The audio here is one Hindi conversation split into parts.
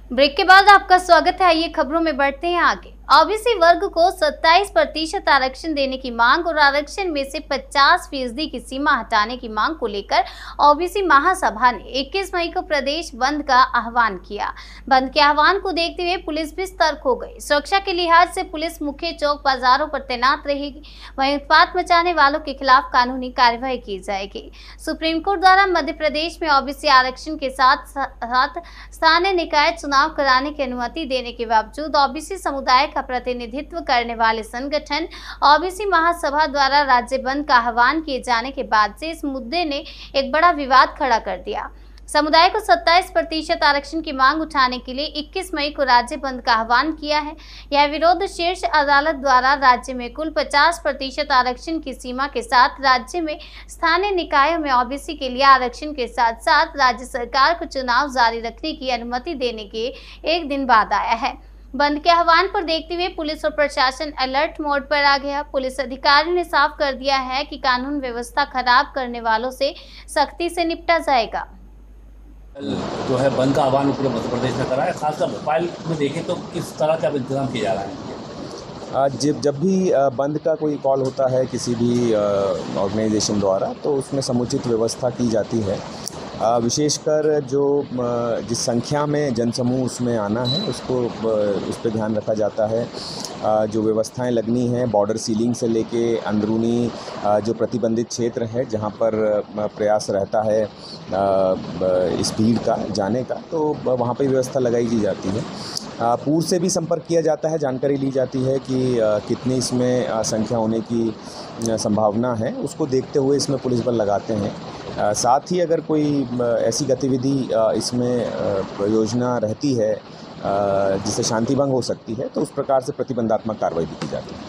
ब्रेक के बाद आपका स्वागत है। आइए खबरों में बढ़ते हैं आगे। ओबीसी वर्ग को 27% आरक्षण देने की मांग और आरक्षण में से 50% की सीमा हटाने की मांग को लेकर ओबीसी महासभा ने 21 मई को प्रदेश बंद का आह्वान किया। बंद के आह्वान को देखते हुए पुलिस भी सतर्क हो गई। सुरक्षा के लिहाज से पुलिस मुख्य चौक बाजारों पर तैनात रहेगी। वहीं उत्पात मचाने वालों के खिलाफ कानूनी कार्रवाई की जाएगी। सुप्रीम कोर्ट द्वारा मध्य प्रदेश में ओबीसी आरक्षण के साथ साथ स्थानीय निकाय चुनाव कराने की अनुमति देने के बावजूद ओबीसी समुदाय का प्रतिनिधित्व करने वाले संगठन ओबीसी महासभा द्वारा राज्य बंद का आह्वान किए जाने के बाद से इस मुद्दे ने एक बड़ा विवाद खड़ा कर दिया। समुदाय को 27% आरक्षण की मांग उठाने के लिए 21 मई को राज्य बंद का आह्वान किया है। यह विरोध शीर्ष अदालत द्वारा राज्य में कुल 50% आरक्षण की सीमा के साथ राज्य में स्थानीय निकायों में ओबीसी के लिए आरक्षण के साथ साथ राज्य सरकार को चुनाव जारी रखने की अनुमति देने के एक दिन बाद आया है। बंद के आह्वान पर देखते हुए पुलिस और प्रशासन अलर्ट मोड पर आ गया। पुलिस अधिकारियों ने साफ कर दिया है कि कानून व्यवस्था खराब करने वालों से सख्ती से निपटा जाएगा। जो है बंद का आह्वान पूरे मध्य प्रदेश में करा है। खासकर भोपाल में देखें तो किस तरह का इंतजाम किया जा रहा है? जब भी बंद का कोई कॉल होता है किसी भी ऑर्गेनाइजेशन द्वारा तो उसमें समुचित व्यवस्था की जाती है। विशेषकर जो जिस संख्या में जनसमूह उसमें आना है उसको उस पर ध्यान रखा जाता है। जो व्यवस्थाएं लगनी हैं बॉर्डर सीलिंग से लेके अंदरूनी जो प्रतिबंधित क्षेत्र है जहां पर प्रयास रहता है इस भीड़ का जाने का, तो वहां पर व्यवस्था लगाई की जाती है। पूर्व से भी संपर्क किया जाता है, जानकारी ली जाती है कि कितनी इसमें संख्या होने की संभावना है। उसको देखते हुए इसमें पुलिस बल लगाते हैं। साथ ही अगर कोई ऐसी गतिविधि इसमें योजना रहती है जिससे शांति भंग हो सकती है तो उस प्रकार से प्रतिबंधात्मक कार्रवाई भी की जाती है।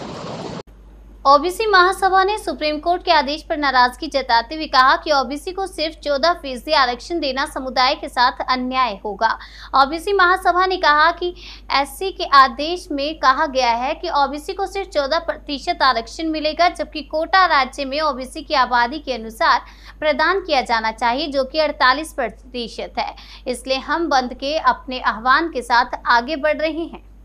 ओबीसी महासभा ने सुप्रीम कोर्ट के आदेश पर नाराजगी जताते हुए कहा कि ओबीसी को सिर्फ 14% आरक्षण देना समुदाय के साथ अन्याय होगा। ओबीसी महासभा ने कहा कि एससी के आदेश में कहा गया है कि ओबीसी को सिर्फ 14% आरक्षण मिलेगा, जबकि कोटा राज्य में ओबीसी की आबादी के अनुसार प्रदान किया जाना चाहिए, जो कि 48% है। इसलिए हम बंद के अपने आह्वान के साथ आगे बढ़ रहे हैं।